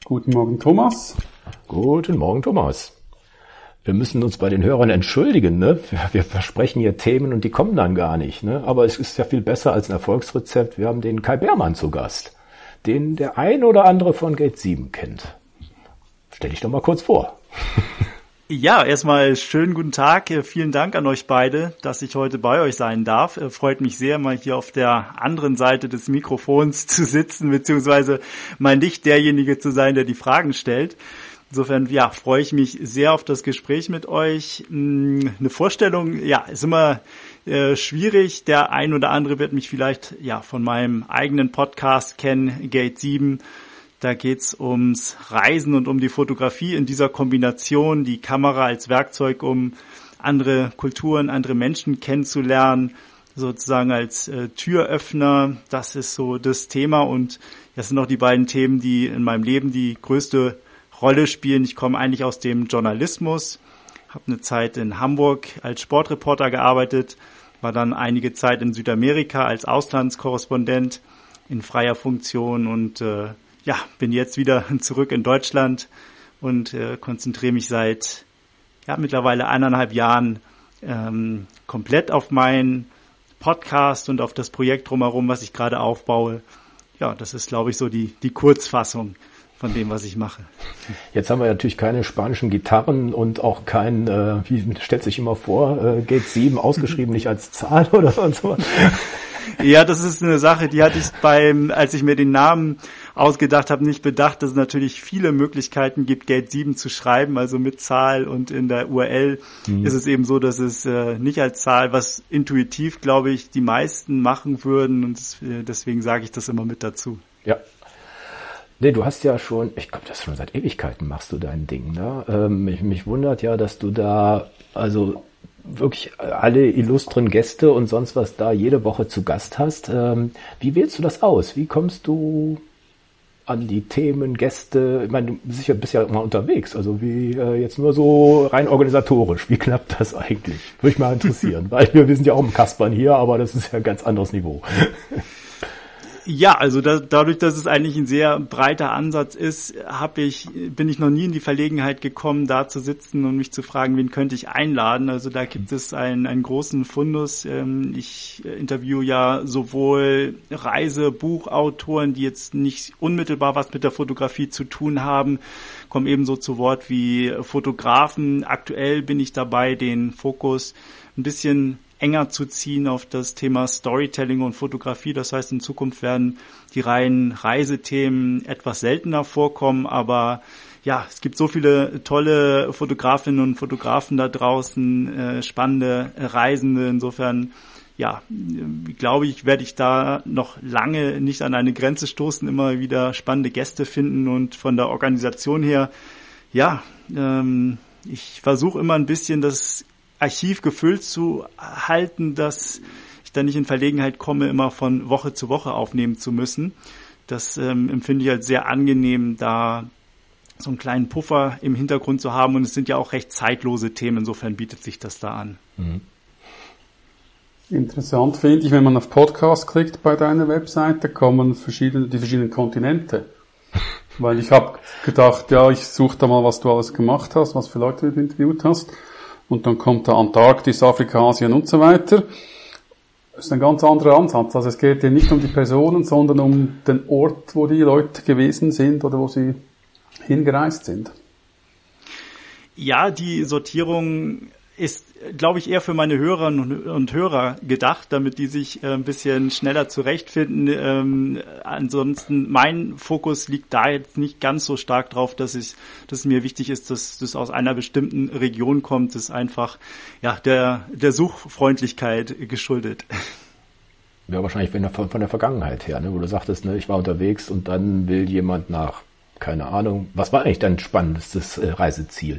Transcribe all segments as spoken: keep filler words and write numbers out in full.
Guten Morgen, Thomas. Guten Morgen, Thomas. Wir müssen uns bei den Hörern entschuldigen, ne? Wir versprechen hier Themen und die kommen dann gar nicht, ne? Aber es ist ja viel besser als ein Erfolgsrezept. Wir haben den Kai Beermann zu Gast, den der ein oder andere von Gate sieben kennt. Stell dich doch mal kurz vor. Ja, erstmal schönen guten Tag. Vielen Dank an euch beide, dass ich heute bei euch sein darf. Freut mich sehr, mal hier auf der anderen Seite des Mikrofons zu sitzen, beziehungsweise mal nicht derjenige zu sein, der die Fragen stellt. Insofern, ja, freue ich mich sehr auf das Gespräch mit euch. Eine Vorstellung, ja, ist immer äh, schwierig. Der ein oder andere wird mich vielleicht, ja, von meinem eigenen Podcast kennen, Gate sieben. Da geht's ums Reisen und um die Fotografie in dieser Kombination, die Kamera als Werkzeug, um andere Kulturen, andere Menschen kennenzulernen, sozusagen als äh, Türöffner. Das ist so das Thema und das sind auch die beiden Themen, die in meinem Leben die größte Rolle spielen. Ich komme eigentlich aus dem Journalismus, habe eine Zeit in Hamburg als Sportreporter gearbeitet, war dann einige Zeit in Südamerika als Auslandskorrespondent in freier Funktion und äh, ja, bin jetzt wieder zurück in Deutschland und äh, konzentriere mich seit ja mittlerweile eineinhalb Jahren ähm, komplett auf meinen Podcast und auf das Projekt drumherum, was ich gerade aufbaue. Ja, das ist, glaube ich, so die die Kurzfassung von dem, was ich mache. Jetzt haben wir natürlich keine spanischen Gitarren und auch kein, äh, wie stellt sich immer vor, äh, Gate sieben ausgeschrieben nicht als Zahl oder so. Ja, das ist eine Sache, die hatte ich beim, als ich mir den Namen ausgedacht habe, nicht bedacht, dass es natürlich viele Möglichkeiten gibt, Gate sieben zu schreiben, also mit Zahl, und in der U R L mhm. ist es eben so, dass es äh, nicht als Zahl, was intuitiv, glaube ich, die meisten machen würden, und das, äh, deswegen sage ich das immer mit dazu. Ja. Nee, du hast ja schon, ich glaube, das schon seit Ewigkeiten machst du dein Ding, ne? Ähm, mich, mich wundert ja, dass du da, also wirklich alle illustren Gäste und sonst was da jede Woche zu Gast hast. Ähm, wie wählst du das aus? Wie kommst du an die Themen, Gäste? Ich meine, du bist ja, bist ja mal unterwegs, also wie äh, jetzt nur so rein organisatorisch. Wie klappt das eigentlich? Würde mich mal interessieren, weil wir, wir sind ja auch im Kaspern hier, aber das ist ja ein ganz anderes Niveau. Ja, also da, dadurch, dass es eigentlich ein sehr breiter Ansatz ist, habe ich, bin ich noch nie in die Verlegenheit gekommen, da zu sitzen und mich zu fragen, wen könnte ich einladen. Also da gibt es einen, einen großen Fundus. Ich interviewe ja sowohl Reisebuchautoren, die jetzt nicht unmittelbar was mit der Fotografie zu tun haben, kommen ebenso zu Wort wie Fotografen. Aktuell bin ich dabei, den Fokus ein bisschen enger zu ziehen auf das Thema Storytelling und Fotografie. Das heißt, in Zukunft werden die reinen Reisethemen etwas seltener vorkommen, aber ja, es gibt so viele tolle Fotografinnen und Fotografen da draußen, äh, spannende Reisende. Insofern, ja, glaube ich, werde ich da noch lange nicht an eine Grenze stoßen, immer wieder spannende Gäste finden, und von der Organisation her, ja, ähm, ich versuche immer ein bisschen das Archiv gefüllt zu halten, dass ich dann nicht in Verlegenheit komme, immer von Woche zu Woche aufnehmen zu müssen. Das ähm, empfinde ich als sehr angenehm, da so einen kleinen Puffer im Hintergrund zu haben, und es sind ja auch recht zeitlose Themen, insofern bietet sich das da an. Mhm. Interessant finde ich, wenn man auf Podcast klickt bei deiner Webseite, kommen verschiedene, die verschiedenen Kontinente. Weil ich habe gedacht, ja, ich suche da mal, was du alles gemacht hast, was für Leute du interviewt hast. Und dann kommt da Antarktis, Afrika, Asien und so weiter. Das ist ein ganz anderer Ansatz. Also es geht hier nicht um die Personen, sondern um den Ort, wo die Leute gewesen sind oder wo sie hingereist sind. Ja, die Sortierung ist, glaube ich, eher für meine Hörerinnen und Hörer gedacht, damit die sich äh, ein bisschen schneller zurechtfinden. Ähm, ansonsten, mein Fokus liegt da jetzt nicht ganz so stark drauf, dass ich, dass es mir wichtig ist, dass das aus einer bestimmten Region kommt. Das ist einfach, ja, der, der Suchfreundlichkeit geschuldet. Ja, wahrscheinlich von der, von der Vergangenheit her, ne, wo du sagtest, ne, ich war unterwegs und dann will jemand nach, keine Ahnung, was war eigentlich dein spannendstes äh, Reiseziel?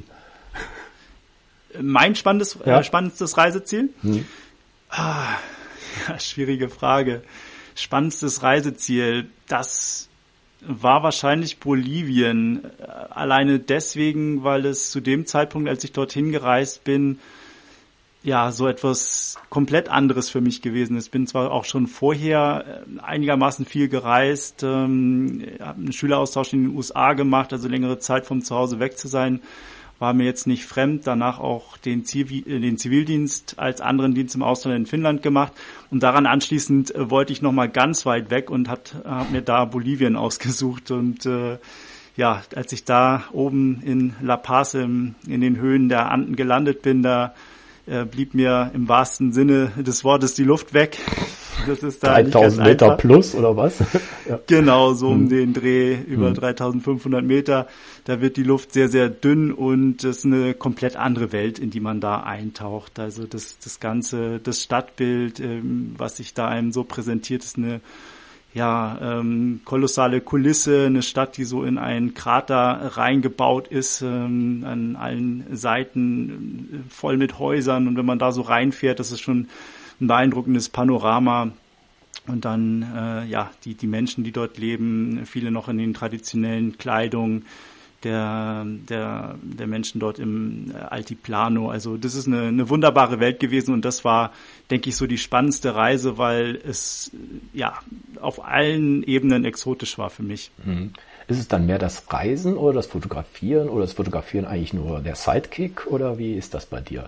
Mein spannendes, ja. äh, spannendstes Reiseziel? Hm. Ah, ja, schwierige Frage. Spannendstes Reiseziel, das war wahrscheinlich Bolivien. Alleine deswegen, weil es zu dem Zeitpunkt, als ich dorthin gereist bin, ja so etwas komplett anderes für mich gewesen. Ich bin zwar auch schon vorher einigermaßen viel gereist, ähm, habe einen Schüleraustausch in den U S A gemacht, also längere Zeit vom Zuhause weg zu sein, war mir jetzt nicht fremd. Danach auch den, Zivil, den Zivildienst als anderen Dienst im Ausland in Finnland gemacht. Und daran anschließend äh, wollte ich nochmal ganz weit weg und habe hab mir da Bolivien ausgesucht. Und äh, ja, als ich da oben in La Paz im, in den Höhen der Anden gelandet bin, da äh, blieb mir im wahrsten Sinne des Wortes die Luft weg. Das ist da dreitausend Meter einfach. Plus oder was? Ja. Genau, so um hm. den Dreh über hm. dreitausendfünfhundert Meter. Da wird die Luft sehr, sehr dünn und es ist eine komplett andere Welt, in die man da eintaucht. Also das, das ganze, das Stadtbild, ähm, was sich da einem so präsentiert, ist eine ja ähm, kolossale Kulisse, eine Stadt, die so in einen Krater reingebaut ist, ähm, an allen Seiten äh, voll mit Häusern. Und wenn man da so reinfährt, das ist schon ein beeindruckendes Panorama. Und dann äh, ja die die Menschen, die dort leben, viele noch in den traditionellen Kleidungen der der der Menschen dort im Altiplano. Also das ist eine, eine wunderbare Welt gewesen und das war, denke ich, so die spannendste Reise, weil es ja auf allen Ebenen exotisch war für mich. Mhm. Ist es dann mehr das Reisen oder das Fotografieren oder das Fotografieren eigentlich nur der Sidekick oder wie ist das bei dir?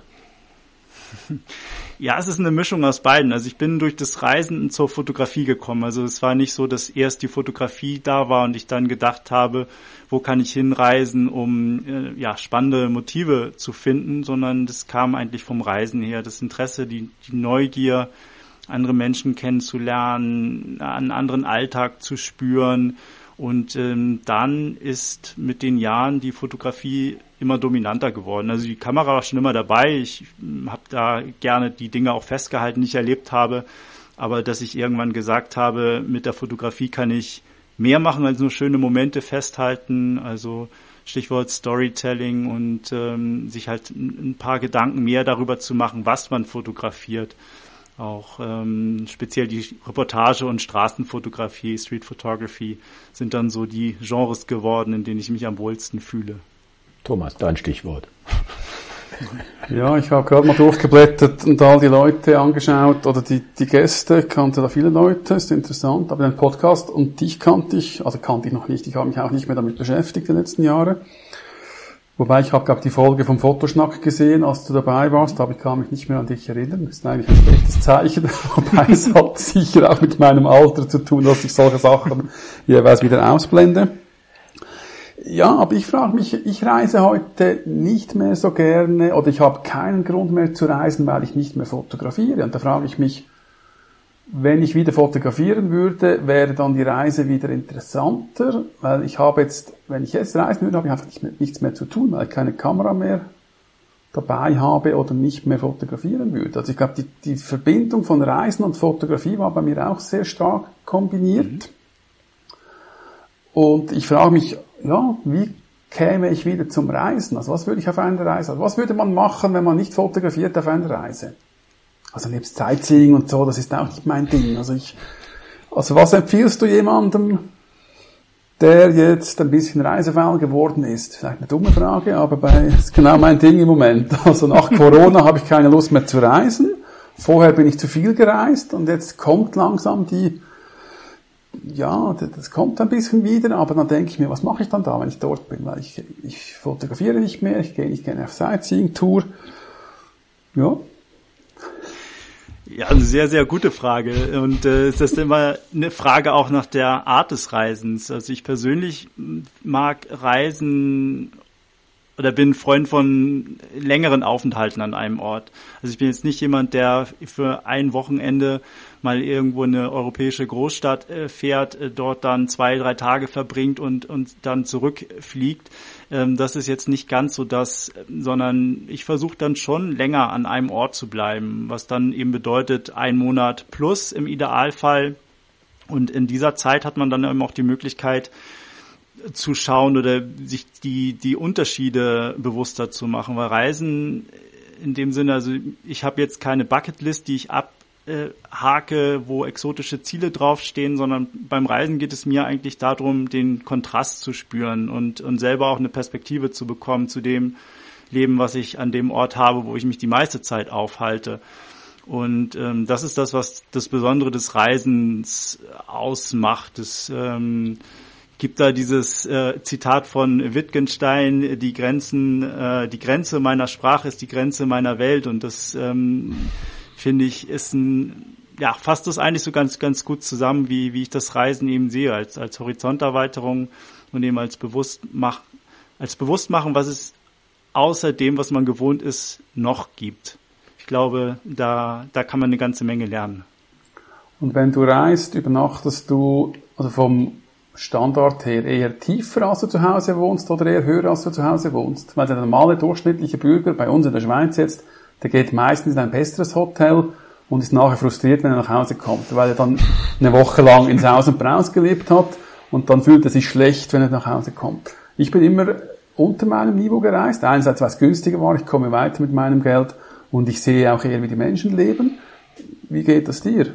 Ja, es ist eine Mischung aus beiden. Also ich bin durch das Reisen zur Fotografie gekommen. Also es war nicht so, dass erst die Fotografie da war und ich dann gedacht habe, wo kann ich hinreisen, um äh, ja spannende Motive zu finden, sondern das kam eigentlich vom Reisen her. Das Interesse, die, die Neugier, andere Menschen kennenzulernen, einen anderen Alltag zu spüren. Und ähm, dann ist mit den Jahren die Fotografie immer dominanter geworden. Also die Kamera war schon immer dabei. Ich habe da gerne die Dinge auch festgehalten, die ich erlebt habe. Aber dass ich irgendwann gesagt habe, mit der Fotografie kann ich mehr machen als nur schöne Momente festhalten. Also Stichwort Storytelling und ähm, sich halt ein paar Gedanken mehr darüber zu machen, was man fotografiert. Auch ähm, speziell die Reportage und Straßenfotografie, Street Photography sind dann so die Genres geworden, in denen ich mich am wohlsten fühle. Thomas, dein Stichwort. Ja, ich habe gerade mal durchgeblättert und all die Leute angeschaut oder die die Gäste, ich kannte da viele Leute, ist interessant, aber den Podcast und dich kannte ich, also kannte ich noch nicht, ich habe mich auch nicht mehr damit beschäftigt die letzten Jahre. Wobei ich habe, glaube ich, die Folge vom Fotoschnack gesehen, als du dabei warst, aber ich kann mich nicht mehr an dich erinnern. Das ist eigentlich ein schlechtes Zeichen. Wobei es hat sicher auch mit meinem Alter zu tun, dass ich solche Sachen jeweils wieder ausblende. Ja, aber ich frage mich, ich reise heute nicht mehr so gerne oder ich habe keinen Grund mehr zu reisen, weil ich nicht mehr fotografiere. Und da frage ich mich, wenn ich wieder fotografieren würde, wäre dann die Reise wieder interessanter, weil ich habe jetzt, wenn ich jetzt reisen würde, habe ich einfach nicht mehr, nichts mehr zu tun, weil ich keine Kamera mehr dabei habe oder nicht mehr fotografieren würde. Also ich glaube, die, die Verbindung von Reisen und Fotografie war bei mir auch sehr stark kombiniert. Mhm. Und ich frage mich, ja, wie käme ich wieder zum Reisen? Also was würde ich auf einer Reise, also was würde man machen, wenn man nicht fotografiert auf einer Reise? Also nebst Sightseeing und so, das ist auch nicht mein Ding. Also ich, also was empfiehlst du jemandem, der jetzt ein bisschen reisefaul geworden ist? Vielleicht eine dumme Frage, aber bei, das ist genau mein Ding im Moment. Also nach Corona habe ich keine Lust mehr zu reisen. Vorher bin ich zu viel gereist und jetzt kommt langsam die, ja, das kommt ein bisschen wieder, aber dann denke ich mir, was mache ich dann da, wenn ich dort bin? Weil ich, ich fotografiere nicht mehr, ich gehe nicht gerne auf Sightseeing-Tour. Ja. Ja, eine sehr, sehr gute Frage. Und äh, ist das immer eine Frage auch nach der Art des Reisens. Also ich persönlich mag Reisen oder bin Freund von längeren Aufenthalten an einem Ort. Also ich bin jetzt nicht jemand, der für ein Wochenende mal irgendwo in eine europäische Großstadt äh, fährt, äh, dort dann zwei, drei Tage verbringt und und dann zurückfliegt. Ähm, das ist jetzt nicht ganz so das, sondern ich versuche dann schon länger an einem Ort zu bleiben, was dann eben bedeutet ein Monat plus im Idealfall. Und in dieser Zeit hat man dann eben auch die Möglichkeit zu schauen oder sich die die Unterschiede bewusster zu machen, weil Reisen in dem Sinne, also ich habe jetzt keine Bucketlist, die ich abhake, wo exotische Ziele draufstehen, sondern beim Reisen geht es mir eigentlich darum, den Kontrast zu spüren und und selber auch eine Perspektive zu bekommen zu dem, leben, was ich an dem Ort habe, wo ich mich die meiste Zeit aufhalte. Und ähm, das ist das, was das Besondere des Reisens ausmacht. Es ähm, gibt da dieses äh, Zitat von Wittgenstein: Die Grenzen, äh, die Grenze meiner Sprache ist die Grenze meiner Welt. Und das ähm, finde ich ist ein, ja, fasst das eigentlich so ganz, ganz gut zusammen, wie wie ich das Reisen eben sehe, als als Horizonterweiterung und eben als Bewusstmach, als Bewusstmachen, was es außer dem, was man gewohnt ist, noch gibt. Ich glaube, da, da kann man eine ganze Menge lernen. Und wenn du reist, übernachtest du also vom Standort her eher tiefer, als du zu Hause wohnst, oder eher höher, als du zu Hause wohnst? Weil der normale durchschnittliche Bürger bei uns in der Schweiz jetzt, der geht meistens in ein besseres Hotel und ist nachher frustriert, wenn er nach Hause kommt, weil er dann eine Woche lang ins Haus und Braus gelebt hat und dann fühlt er sich schlecht, wenn er nach Hause kommt. Ich bin immer unter meinem Niveau gereist. Einerseits, weil es günstiger war, ich komme weiter mit meinem Geld. Und ich sehe auch eher, wie die Menschen leben. Wie geht das dir?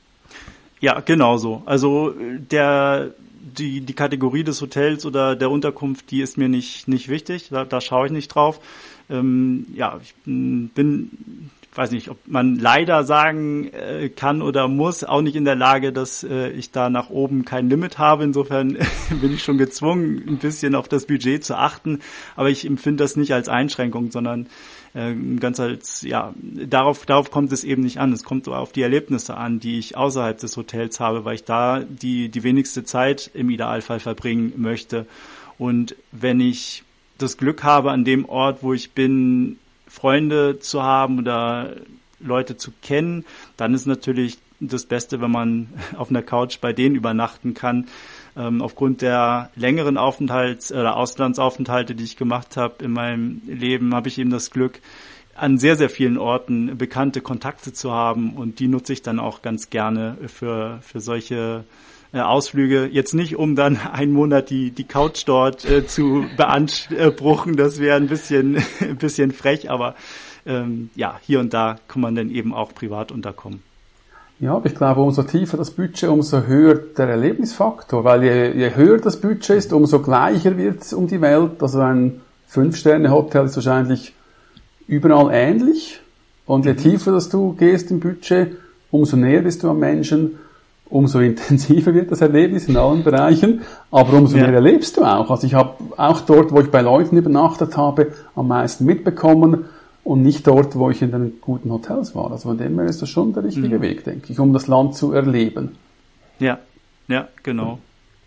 Ja, genau so. Also der die die Kategorie des Hotels oder der Unterkunft, die ist mir nicht nicht wichtig. Da, da schaue ich nicht drauf. Ähm, ja, ich bin, ich weiß nicht, ob man leider sagen äh, kann oder muss, auch nicht in der Lage, dass äh, ich da nach oben kein Limit habe. Insofern bin ich schon gezwungen, ein bisschen auf das Budget zu achten. Aber ich empfinde das nicht als Einschränkung, sondern ganz als, ja, darauf, darauf kommt es eben nicht an. Es kommt auf die Erlebnisse an, die ich außerhalb des Hotels habe, weil ich da die, die wenigste Zeit im Idealfall verbringen möchte. Und wenn ich das Glück habe, an dem Ort, wo ich bin, Freunde zu haben oder Leute zu kennen, dann ist natürlich das Beste, wenn man auf einer Couch bei denen übernachten kann. Ähm, aufgrund der längeren Aufenthalts- oder Auslandsaufenthalte, die ich gemacht habe in meinem Leben, habe ich eben das Glück, an sehr, sehr vielen Orten bekannte Kontakte zu haben, und die nutze ich dann auch ganz gerne für für solche äh, Ausflüge. Jetzt nicht, um dann einen Monat die die Couch dort äh, zu beanspruchen, das wäre ein bisschen ein bisschen frech, aber ähm, ja, hier und da kann man dann eben auch privat unterkommen. Ja, aber ich glaube, umso tiefer das Budget, umso höher der Erlebnisfaktor, weil je, je höher das Budget ist, umso gleicher wird es um die Welt. Also ein Fünf-Sterne-Hotel ist wahrscheinlich überall ähnlich, und je tiefer dass du gehst im Budget, umso näher bist du am Menschen, umso intensiver wird das Erlebnis in allen Bereichen, aber umso ja. mehr erlebst du auch. Also ich habe auch dort, wo ich bei Leuten übernachtet habe, am meisten mitbekommen, und nicht dort, wo ich in den guten Hotels war. Also von dem her ist das schon der richtige mhm. Weg, denke ich, um das Land zu erleben. Ja, ja, genau.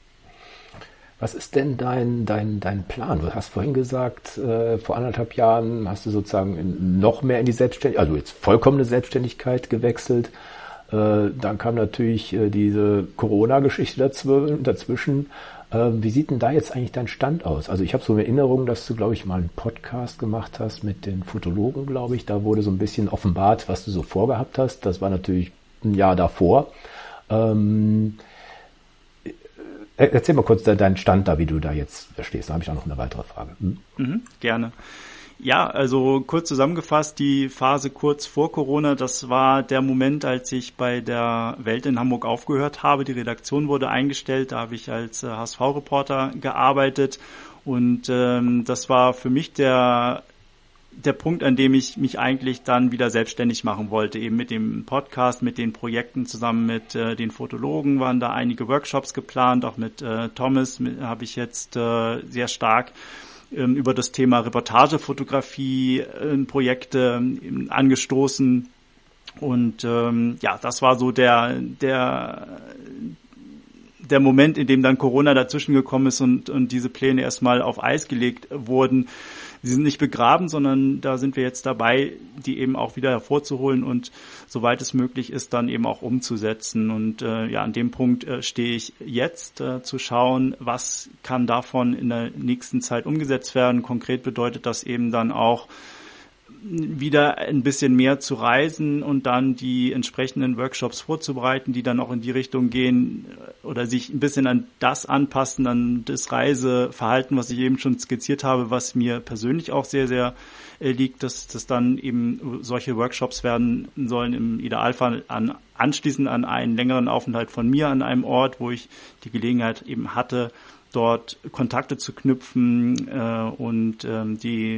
Was ist denn dein dein dein Plan? Du hast vorhin gesagt, äh, vor anderthalb Jahren hast du sozusagen in, noch mehr in die Selbstständigkeit, also jetzt vollkommene Selbstständigkeit gewechselt. Äh, dann kam natürlich äh, diese Corona-Geschichte dazw- dazwischen. Wie sieht denn da jetzt eigentlich dein Stand aus? Also ich habe so eine Erinnerung, dass du, glaube ich, mal einen Podcast gemacht hast mit den Fotologen, glaube ich. Da wurde so ein bisschen offenbart, was du so vorgehabt hast. Das war natürlich ein Jahr davor. Ähm, erzähl mal kurz deinen Stand da, wie du da jetzt stehst. Da habe ich auch noch eine weitere Frage. Hm? Mhm, gerne. Ja, also kurz zusammengefasst, die Phase kurz vor Corona, das war der Moment, als ich bei der Welt in Hamburg aufgehört habe. Die Redaktion wurde eingestellt, da habe ich als H S V-Reporter gearbeitet, und ähm, das war für mich der der Punkt, an dem ich mich eigentlich dann wieder selbstständig machen wollte, eben mit dem Podcast, mit den Projekten zusammen mit äh, den Fotologen waren da einige Workshops geplant, auch mit äh, Thomas habe ich jetzt äh, sehr stark über das Thema Reportagefotografie äh, Projekte äh, angestoßen, und ähm, ja, das war so der der der Moment, in dem dann Corona dazwischen gekommen ist und und diese Pläne erstmal auf Eis gelegt wurden. Sie sind nicht begraben, sondern da sind wir jetzt dabei, die eben auch wieder hervorzuholen und soweit es möglich ist, dann eben auch umzusetzen. Und äh, ja, an dem Punkt äh, stehe ich jetzt, äh, zu schauen, was kann davon in der nächsten Zeit umgesetzt werden. Konkret bedeutet das eben dann auch, wieder ein bisschen mehr zu reisen und dann die entsprechenden Workshops vorzubereiten, die dann auch in die Richtung gehen oder sich ein bisschen an das anpassen, an das Reiseverhalten, was ich eben schon skizziert habe, was mir persönlich auch sehr, sehr äh, liegt, dass das dann eben solche Workshops werden sollen, im Idealfall an, anschließend an einen längeren Aufenthalt von mir an einem Ort, wo ich die Gelegenheit eben hatte, dort Kontakte zu knüpfen äh, und ähm, die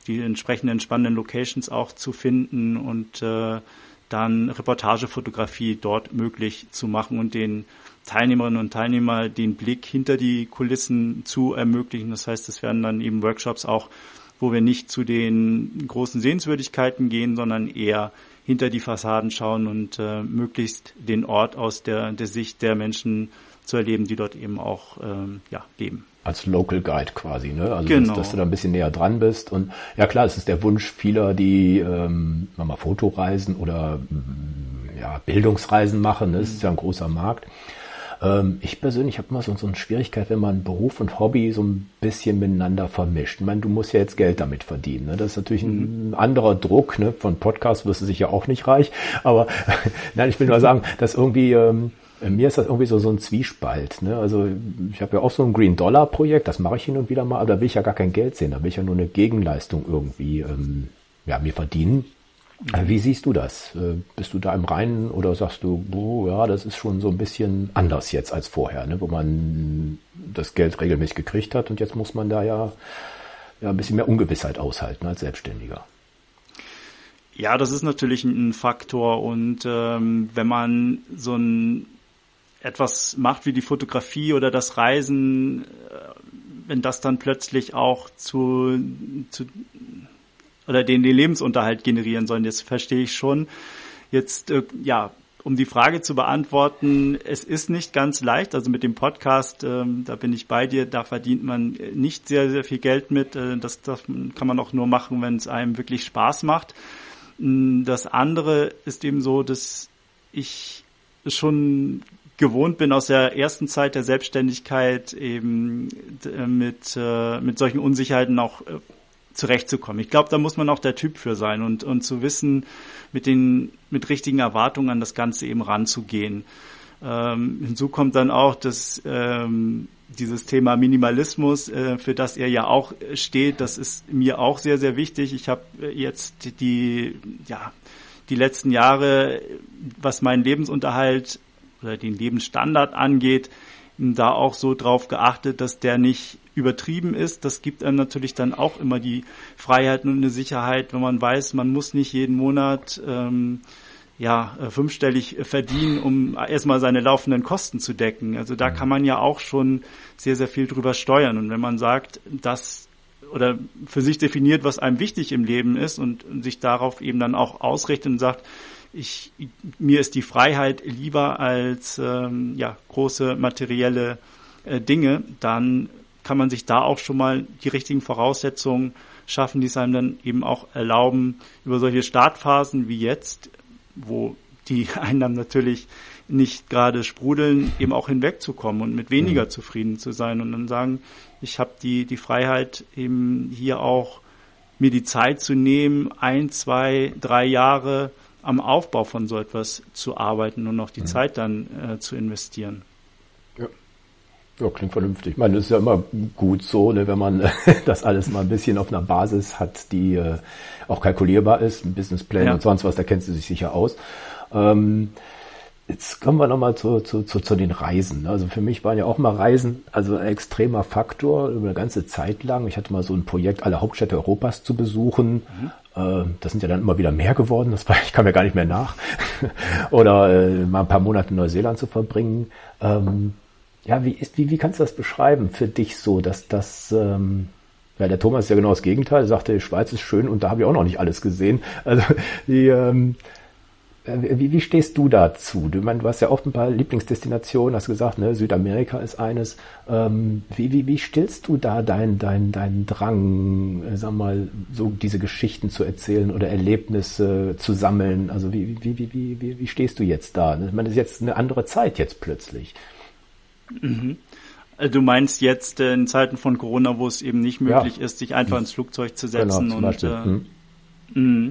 die entsprechenden spannenden Locations auch zu finden und äh, dann Reportagefotografie dort möglich zu machen und den Teilnehmerinnen und Teilnehmern den Blick hinter die Kulissen zu ermöglichen. Das heißt, es werden dann eben Workshops auch, wo wir nicht zu den großen Sehenswürdigkeiten gehen, sondern eher hinter die Fassaden schauen und äh, möglichst den Ort aus der, der Sicht der Menschen zu erleben, die dort eben auch ähm, ja, leben. Als Local Guide quasi, ne? Also genau. dass, dass du da ein bisschen näher dran bist. Und ja klar, es ist der Wunsch vieler, die ähm, mal Fotoreisen oder ja, Bildungsreisen machen. Ne? Das ist ja ein großer Markt. Ähm, ich persönlich habe immer so, so eine Schwierigkeit, wenn man Beruf und Hobby so ein bisschen miteinander vermischt. Ich meine, du musst ja jetzt Geld damit verdienen. Ne? Das ist natürlich ein anderer Druck. Ne? Von Podcast wirst du sicher auch nicht reich. Aber nein, ich will nur sagen, dass irgendwie... Ähm, mir ist das irgendwie so so ein Zwiespalt. Ne? Also ich habe ja auch so ein Green Dollar Projekt, das mache ich hin und wieder mal, aber da will ich ja gar kein Geld sehen, da will ich ja nur eine Gegenleistung irgendwie ähm, ja, mir verdienen. Mhm. Wie siehst du das? Äh, bist du da im Reinen oder sagst du, oh, ja, das ist schon so ein bisschen anders jetzt als vorher, ne? Wo man das Geld regelmäßig gekriegt hat und jetzt muss man da ja, ja ein bisschen mehr Ungewissheit aushalten als Selbstständiger. Ja, das ist natürlich ein Faktor und ähm, wenn man so ein etwas macht wie die Fotografie oder das Reisen, wenn das dann plötzlich auch zu, zu oder den, den Lebensunterhalt generieren soll, das verstehe ich schon. Jetzt, äh, ja, um die Frage zu beantworten, es ist nicht ganz leicht, also mit dem Podcast, ähm, da bin ich bei dir, da verdient man nicht sehr, sehr viel Geld mit, äh, das, das kann man auch nur machen, wenn es einem wirklich Spaß macht. Das andere ist eben so, dass ich schon gewohnt bin, aus der ersten Zeit der Selbstständigkeit eben mit, mit solchen Unsicherheiten auch zurechtzukommen. Ich glaube, da muss man auch der Typ für sein und, und zu wissen, mit den, mit richtigen Erwartungen an das Ganze eben ranzugehen. Ähm, hinzu kommt dann auch, dass, ähm, dieses Thema Minimalismus, äh, für das er ja auch steht, das ist mir auch sehr, sehr wichtig. Ich habe jetzt die, ja, die letzten Jahre, was meinen Lebensunterhalt oder den Lebensstandard angeht, da auch so drauf geachtet, dass der nicht übertrieben ist. Das gibt einem natürlich dann auch immer die Freiheit und eine Sicherheit, wenn man weiß, man muss nicht jeden Monat ähm, ja, fünfstellig verdienen, um erstmal seine laufenden Kosten zu decken. Also da kann man ja auch schon sehr, sehr viel drüber steuern. Und wenn man sagt, dass oder für sich definiert, was einem wichtig im Leben ist und, und sich darauf eben dann auch ausrichtet und sagt, ich, mir ist die Freiheit lieber als ähm, ja, große materielle äh, Dinge, dann kann man sich da auch schon mal die richtigen Voraussetzungen schaffen, die es einem dann eben auch erlauben, über solche Startphasen wie jetzt, wo die Einnahmen natürlich nicht gerade sprudeln, eben auch hinwegzukommen und mit weniger mhm. zufrieden zu sein und dann sagen, ich habe die die Freiheit, eben hier auch mir die Zeit zu nehmen, ein, zwei, drei Jahre am Aufbau von so etwas zu arbeiten und auch die mhm. Zeit dann äh, zu investieren. Ja. Ja, klingt vernünftig. Ich meine, das ist ja immer gut so, ne, wenn man das alles mal ein bisschen auf einer Basis hat, die äh, auch kalkulierbar ist, ein Businessplan ja. und sonst was, da kennst du dich sicher aus. Ähm, jetzt kommen wir nochmal zu, zu, zu, zu den Reisen. Also für mich waren ja auch mal Reisen, also ein extremer Faktor über eine ganze Zeit lang. Ich hatte mal so ein Projekt, alle Hauptstädte Europas zu besuchen. Mhm. Äh, das sind ja dann immer wieder mehr geworden, das war, ich kam ja gar nicht mehr nach. Oder äh, mal ein paar Monate in Neuseeland zu verbringen. Ähm, Ja, wie ist, wie, wie kannst du das beschreiben für dich so, dass das, ähm, ja, der Thomas ist ja genau das Gegenteil, er sagte, die Schweiz ist schön und da habe ich auch noch nicht alles gesehen. Also, die, ähm, wie, wie stehst du dazu? Du, mein, du hast ja auch ein paar Lieblingsdestinationen, hast gesagt, ne, Südamerika ist eines. Ähm, wie, wie, wie stillst du da deinen dein, dein Drang, äh, sag mal, so diese Geschichten zu erzählen oder Erlebnisse zu sammeln? Also, wie, wie, wie, wie, wie, wie stehst du jetzt da? Ich meine, das ist jetzt eine andere Zeit jetzt plötzlich. Mhm. Du meinst jetzt äh, in Zeiten von Corona, wo es eben nicht möglich ja. ist, sich einfach ins Flugzeug zu setzen genau, und äh, hm. mh.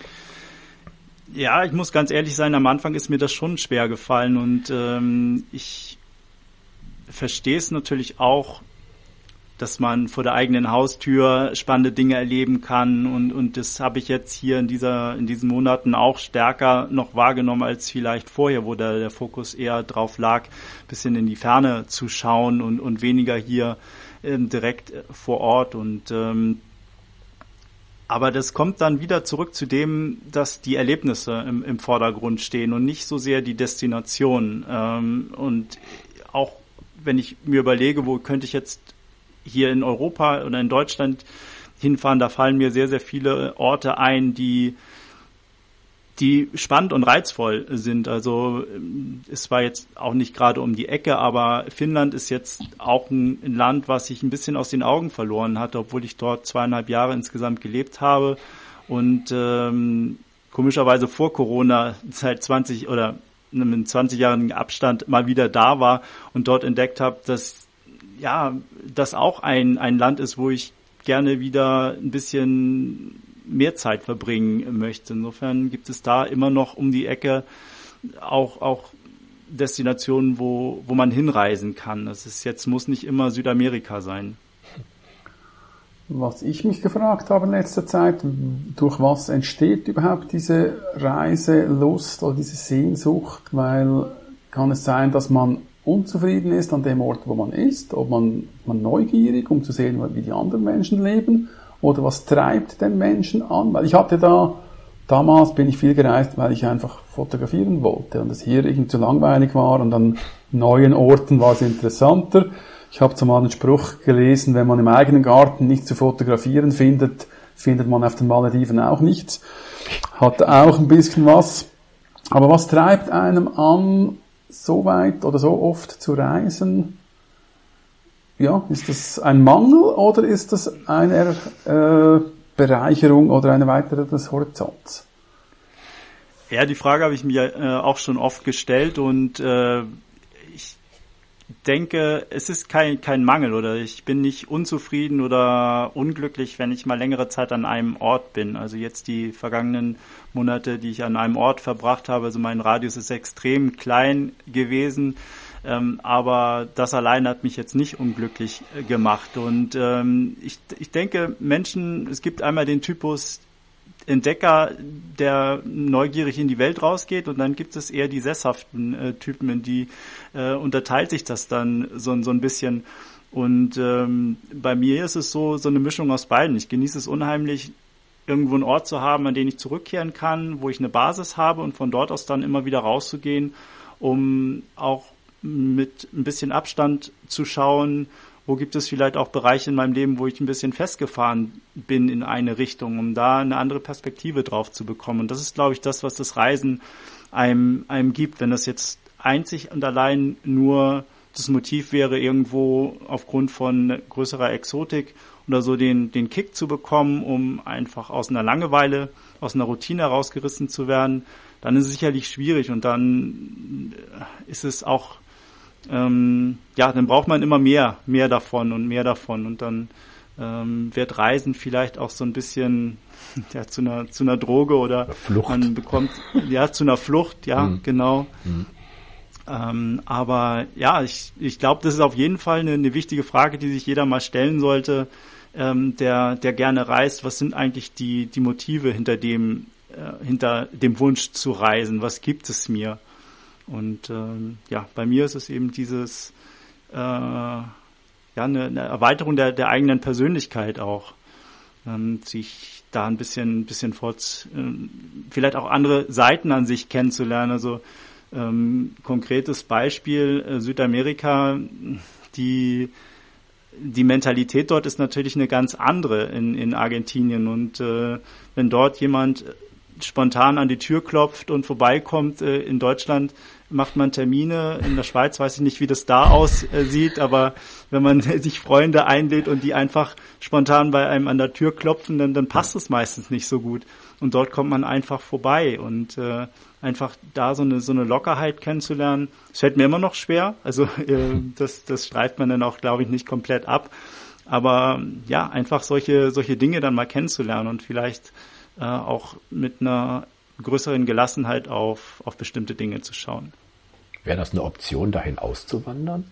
Ja, ich muss ganz ehrlich sein, am Anfang ist mir das schon schwer gefallen und ähm, ich verstehe es natürlich auch, dass man vor der eigenen Haustür spannende Dinge erleben kann und und das habe ich jetzt hier in dieser in diesen Monaten auch stärker noch wahrgenommen als vielleicht vorher, wo der, der Fokus eher drauf lag, bisschen in die Ferne zu schauen und und weniger hier ähm, direkt vor Ort und ähm, Aber das kommt dann wieder zurück zu dem, dass die Erlebnisse im, im Vordergrund stehen und nicht so sehr die Destination. Ähm, und auch wenn ich mir überlege, wo könnte ich jetzt hier in Europa oder in Deutschland hinfahren, da fallen mir sehr, sehr viele Orte ein, die die spannend und reizvoll sind. Also es war jetzt auch nicht gerade um die Ecke, aber Finnland ist jetzt auch ein Land, was ich ein bisschen aus den Augen verloren hatte, obwohl ich dort zweieinhalb Jahre insgesamt gelebt habe und ähm, komischerweise vor Corona seit zwanzig oder einem zwanzigjährigen Abstand mal wieder da war und dort entdeckt habe, dass ja das auch ein ein Land ist, wo ich gerne wieder ein bisschen mehr Zeit verbringen möchte. Insofern gibt es da immer noch um die Ecke auch auch Destinationen, wo wo man hinreisen kann. Das ist jetzt muss nicht immer Südamerika sein. Was ich mich gefragt habe in letzter Zeit, durch was entsteht überhaupt diese Reiselust oder diese Sehnsucht? Weil kann es sein, dass man unzufrieden ist an dem Ort, wo man ist, ob man, man neugierig, um zu sehen, wie die anderen Menschen leben, oder was treibt den Menschen an? Weil ich hatte da, damals bin ich viel gereist, weil ich einfach fotografieren wollte und es hier irgendwie zu langweilig war und an neuen Orten war es interessanter. Ich habe zumal einen Spruch gelesen, wenn man im eigenen Garten nichts zu fotografieren findet, findet man auf den Malediven auch nichts. Hat auch ein bisschen was. Aber was treibt einem an, so weit oder so oft zu reisen? Ja, ist das ein Mangel oder ist das eine äh, Bereicherung oder eine Erweiterung des Horizonts? Ja, die Frage habe ich mir äh, auch schon oft gestellt und äh, ich denke, es ist kein kein Mangel oder ich bin nicht unzufrieden oder unglücklich, wenn ich mal längere Zeit an einem Ort bin. Also jetzt die vergangenen Monate, die ich an einem Ort verbracht habe, also mein Radius ist extrem klein gewesen. Ähm, aber das allein hat mich jetzt nicht unglücklich äh, gemacht. Und ähm, ich, ich denke, Menschen, es gibt einmal den Typus Entdecker, der neugierig in die Welt rausgeht, und dann gibt es eher die sesshaften äh, Typen, in die äh, unterteilt sich das dann so, so ein bisschen. Und ähm, bei mir ist es so so eine Mischung aus beiden. Ich genieße es unheimlich, irgendwo einen Ort zu haben, an den ich zurückkehren kann, wo ich eine Basis habe und von dort aus dann immer wieder rauszugehen, um auch mit ein bisschen Abstand zu schauen, wo gibt es vielleicht auch Bereiche in meinem Leben, wo ich ein bisschen festgefahren bin in eine Richtung, um da eine andere Perspektive drauf zu bekommen. Und das ist, glaube ich, das, was das Reisen einem, einem gibt. Wenn das jetzt einzig und allein nur das Motiv wäre, irgendwo aufgrund von größerer Exotik oder so den, den Kick zu bekommen, um einfach aus einer Langeweile, aus einer Routine herausgerissen zu werden, dann ist es sicherlich schwierig und dann ist es auch Ähm, ja, dann braucht man immer mehr, mehr davon und mehr davon und dann ähm, wird Reisen vielleicht auch so ein bisschen ja, zu einer zu einer Droge oder Flucht. Man bekommt ja zu einer Flucht, ja, mhm. genau. Mhm. Ähm, aber ja, ich ich glaube, das ist auf jeden Fall eine, eine wichtige Frage, die sich jeder mal stellen sollte, ähm, der der gerne reist. Was sind eigentlich die die Motive hinter dem äh, hinter dem Wunsch zu reisen? Was gibt es mir? Und ähm, ja, bei mir ist es eben dieses äh, ja eine, eine Erweiterung der, der eigenen Persönlichkeit auch, ähm, sich da ein bisschen ein bisschen fort, äh, vielleicht auch andere Seiten an sich kennenzulernen. Also ähm, konkretes Beispiel äh, Südamerika, die die Mentalität dort ist natürlich eine ganz andere in in Argentinien und äh, wenn dort jemand spontan an die Tür klopft und vorbeikommt. Äh, in Deutschland macht man Termine, in der Schweiz weiß ich nicht, wie das da aussieht, aber wenn man sich Freunde einlädt und die einfach spontan bei einem an der Tür klopfen, dann, dann passt es meistens nicht so gut. Und dort kommt man einfach vorbei und äh, einfach da so eine so eine Lockerheit kennenzulernen. Es fällt mir immer noch schwer, also äh, das das streift man dann auch, glaube ich, nicht komplett ab. Aber ja, einfach solche solche Dinge dann mal kennenzulernen und vielleicht äh, auch mit einer größeren Gelassenheit auf auf bestimmte Dinge zu schauen. Wäre das eine Option, dahin auszuwandern?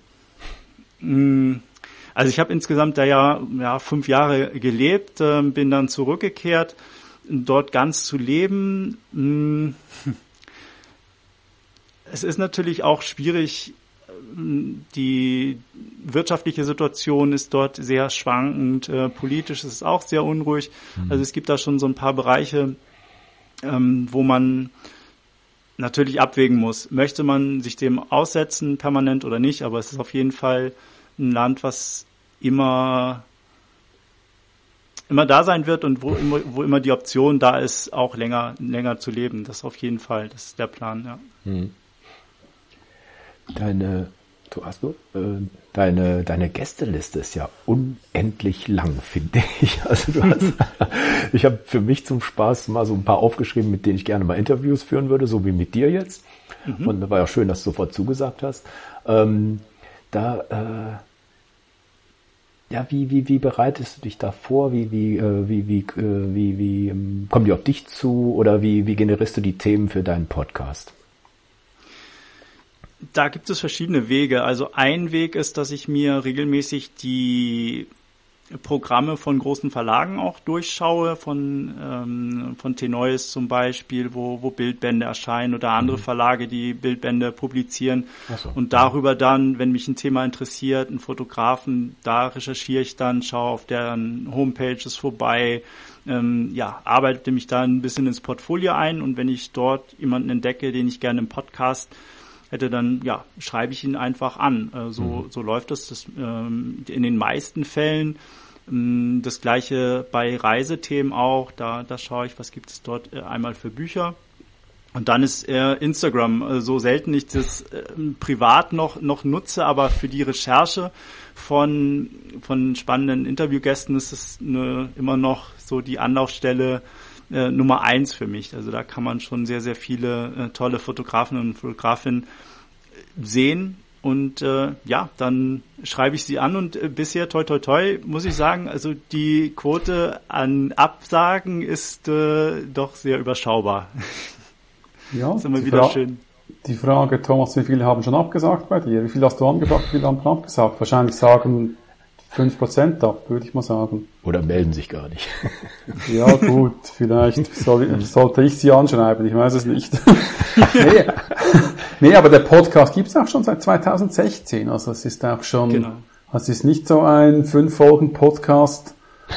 Also ich habe insgesamt da ja, ja fünf Jahre gelebt, äh, bin dann zurückgekehrt, dort ganz zu leben. Mh, es ist natürlich auch schwierig, die wirtschaftliche Situation ist dort sehr schwankend, äh, politisch ist es auch sehr unruhig. Mhm. Also es gibt da schon so ein paar Bereiche, ähm, wo man natürlich abwägen muss. Möchte man sich dem aussetzen permanent oder nicht? Aber es ist auf jeden Fall ein Land, was immer immer da sein wird und wo immer, wo immer die Option da ist, auch länger länger zu leben. Das auf jeden Fall. Das ist der Plan, ja. Mhm. Deine, du hast du, äh, deine, deine Gästeliste ist ja unendlich lang, finde ich. Also du hast, ich habe für mich zum Spaß mal so ein paar aufgeschrieben, mit denen ich gerne mal Interviews führen würde, so wie mit dir jetzt. Mhm. Und war ja schön, dass du sofort zugesagt hast. Ähm, da, äh, ja, wie, wie, wie bereitest du dich da vor? Wie, wie, äh, wie, wie, äh, wie, wie, ähm, kommen die auf dich zu? Oder wie, wie generierst du die Themen für deinen Podcast? Da gibt es verschiedene Wege. Also ein Weg ist, dass ich mir regelmäßig die Programme von großen Verlagen auch durchschaue, von ähm, von T-Neues zum Beispiel, wo wo Bildbände erscheinen oder andere mhm. Verlage, die Bildbände publizieren. Ach so. Und darüber dann, wenn mich ein Thema interessiert, einen Fotografen, da recherchiere ich dann, schaue auf deren Homepages vorbei, ähm, ja, arbeite mich da ein bisschen ins Portfolio ein und wenn ich dort jemanden entdecke, den ich gerne im Podcast hätte, dann ja, schreibe ich ihn einfach an. Äh, so, mhm. so läuft das, das ähm, in den meisten Fällen. Ähm, das gleiche bei Reisethemen auch. Da, da schaue ich, was gibt es dort äh, einmal für Bücher. Und dann ist äh, Instagram äh, so selten ich das äh, privat noch noch nutze, aber für die Recherche von von spannenden Interviewgästen ist es eine, immer noch so die Anlaufstelle Äh, Nummer eins für mich. Also da kann man schon sehr, sehr viele äh, tolle Fotografen und Fotografinnen sehen und äh, ja, dann schreibe ich sie an und äh, bisher, toi, toi, toi, muss ich sagen, also die Quote an Absagen ist äh, doch sehr überschaubar. Ja, das ist immer wieder Fra- schön. Die Frage, Thomas, wie viele haben schon abgesagt bei dir? Wie viel hast du angefragt, wie viele haben schon abgesagt? Wahrscheinlich sagen fünf Prozent ab, würde ich mal sagen. Oder melden sich gar nicht. Ja, gut, vielleicht soll, sollte ich sie anschreiben, ich weiß es nicht. nee, nee, aber der Podcast gibt's auch schon seit zweitausendsechzehn, also es ist auch schon, genau. Es ist nicht so ein fünf-Folgen-Podcast.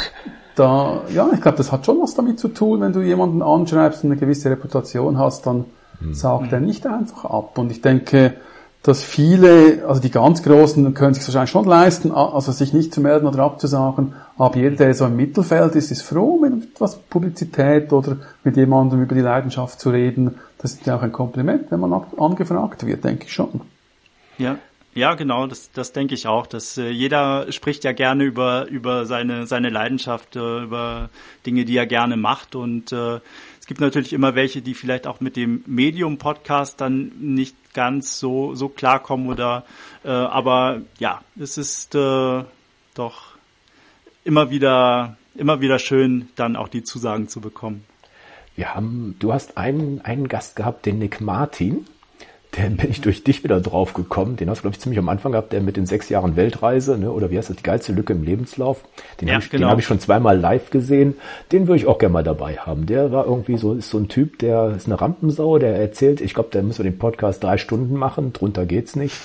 Da, ja, ich glaube, das hat schon was damit zu tun, wenn du jemanden anschreibst und eine gewisse Reputation hast, dann hm. sagt er nicht einfach ab. Und ich denke, dass viele, also die ganz Großen können sich wahrscheinlich schon leisten, also sich nicht zu melden oder abzusagen, aber jeder, der so im Mittelfeld ist, ist froh, mit etwas Publizität oder mit jemandem über die Leidenschaft zu reden. Das ist ja auch ein Kompliment, wenn man angefragt wird, denke ich schon. Ja. Ja, genau, das, das denke ich auch. Dass äh, jeder spricht ja gerne über über seine seine Leidenschaft, äh, über Dinge, die er gerne macht. Und äh, es gibt natürlich immer welche, die vielleicht auch mit dem Medium-Podcast dann nicht ganz so so klarkommen oder. Äh, aber ja, es ist äh, doch immer wieder immer wieder schön, dann auch die Zusagen zu bekommen. Wir haben, du hast einen einen Gast gehabt, den Nick Martin. Den bin ich durch dich wieder drauf gekommen. Den hast du, glaube ich, ziemlich am Anfang gehabt, der mit den sechs Jahren Weltreise, ne? Oder wie heißt das, die geilste Lücke im Lebenslauf. Den ja, habe ich, genau. den hab ich schon zweimal live gesehen. Den würde ich auch gerne mal dabei haben. Der war irgendwie so, ist so ein Typ, der ist eine Rampensau, der erzählt, ich glaube, da müssen wir den Podcast drei Stunden machen, drunter geht's nicht.